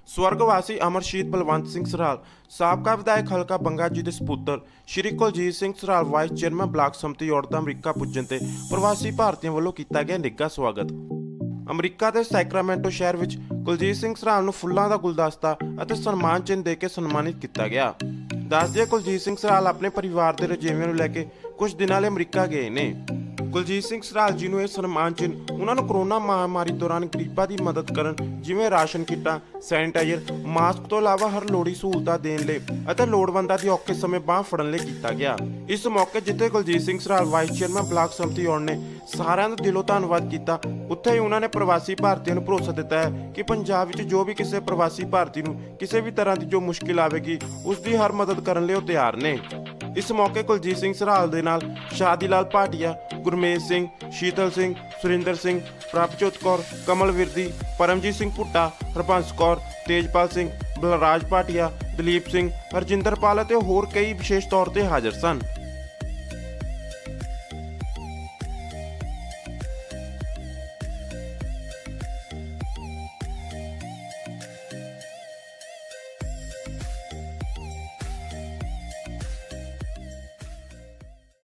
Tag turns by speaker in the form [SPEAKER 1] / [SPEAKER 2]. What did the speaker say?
[SPEAKER 1] स्वर्गवासी अमर शहीद बलवंत सिंह सराल साबका विधायक हलका बंगा जी के सपुत्र Shri Kuljit Singh Saral vice chairman block समति औरतां अमरीका पुजन ते प्रवासी भारतीयों वालों किया गया निੱਘਾ स्वागत। अमरीका के सैक्रामेंटो शहर में कुलजीत सिंह सराल नूं फुल्लां दा गुलदस्ता और सम्मान चिन्ह दे के सन्मानित किया गया। दस दिए कुलजीत सिंह सराल अपने परिवार के रजेविਆਂ ਨੂੰ लैके कुछ दिनों लिए अमरीका गए ने। कुलजीत सिंह सराल जी ने सन्मान चिन्ह उन्होंने कोरोना महामारी दौरान गरीबों की मदद करन जिवें राशन किटां, सैनिटाइजर, मास्क तो इलावा हर लोड़ी सहूलतां देण लई अते लोड़वंदां दी औखे समय बांह फड़न लई कीता गया। इस मौके जिथे Kuljit Singh Saral vice chairman block समति औरतां ने सारिਆਂ ਦਾ दिलों धन्नवाद किया, उत्थे ही उन्होंने प्रवासी भारतीयों को भरोसा दिता है कि पंजाब विच जो भी किसी प्रवासी भारती नूं किसी भी तरह की जो मुश्किल आवेगी उसकी हर मदद करने लई तैयार ने। इस मौके कुलजीत सिंह सराल दे नाल शादी लाल भाटिया, गुरमेज सिंह, शीतल सिंह, सुरिंदर सिंह, प्रभजोत कौर, कमल विरदी, परमजीत सिंह भुट्टा, हरबंस कौर, तेजपाल सिंह, बलराज भाटिया, दलीप सिंह, हरजिंदरपाल और होर कई विशेष तौर पर हाजिर सन।